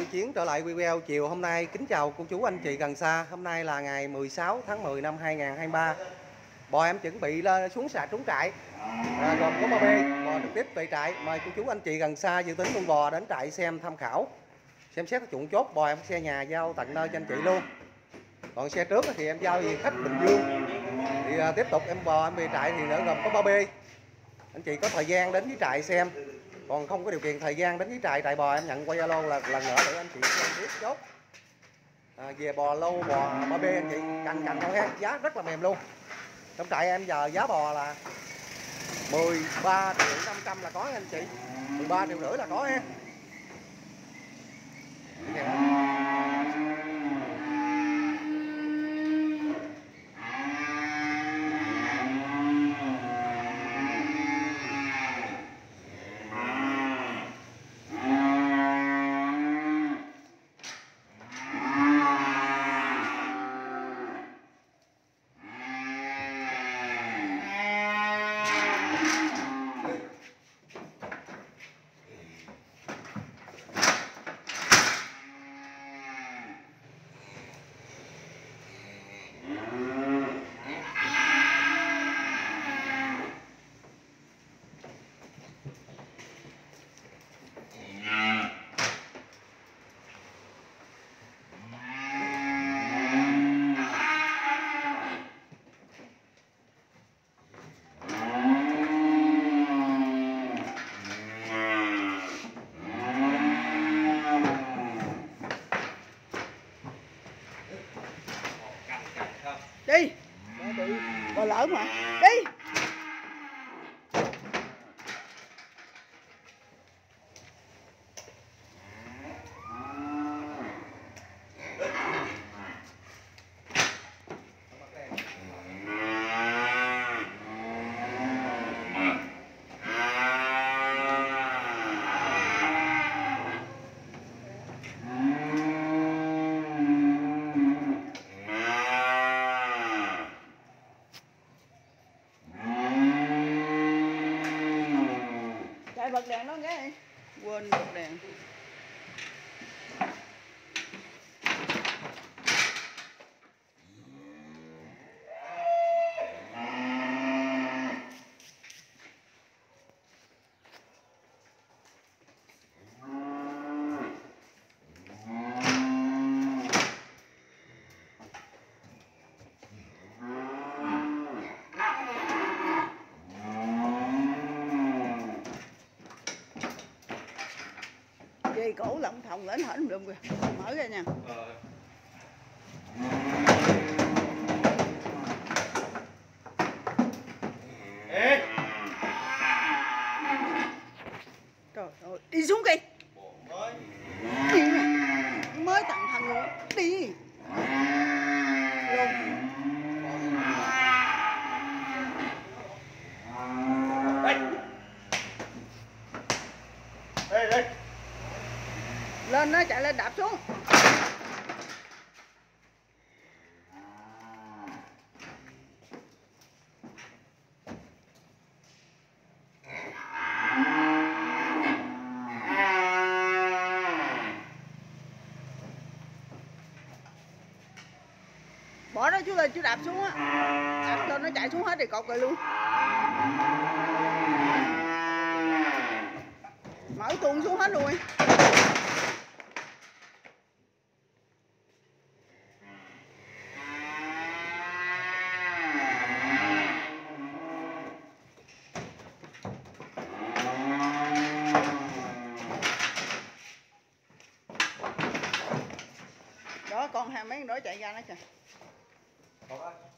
Chiến trở lại video chiều hôm nay. Kính chào cô chú anh chị gần xa. Hôm nay là ngày 16 tháng 10 năm 2023. Bò em chuẩn bị lên xuống trúng trại, gồm có bò bê, bò trực tiếp về trại. Mời cô chú anh chị gần xa dự tính con bò đến trại xem tham khảo, xem xét chuẩn chốt bò em xe nhà giao tận nơi cho anh chị luôn. Còn xe trước thì em giao về khách Bình Dương. Thì tiếp tục bò em về trại thì nữa gồm có bò bê. Anh chị có thời gian đến với trại xem, còn không có điều kiện thời gian đến với trại bò em nhận qua Zalo là lần nữa để anh chị xem biết chốt về bò lâu bò bê. Anh chị cành nhau ha, giá rất là mềm luôn. Trong trại em giờ giá bò là 13.500.000 là có anh chị, 13.500.000 là có ha. Đi, bò lỡ mà, đi. Chạy bật đèn đó cái, quên bật đèn. Dây cổ lộng thòng lên hết không được kìa, mở ra nha. Trời ơi, đi xuống kìa. Đi mới tặng thằng luôn, đi. Luôn. Đây. Lên nó chạy lên đạp xuống. Bỏ nó chú lên chú đạp xuống á, đạp cho nó chạy xuống hết thì cột rồi luôn. Mở tuôn xuống hết luôn. Đó, con hai mấy đó chạy ra nó kìa.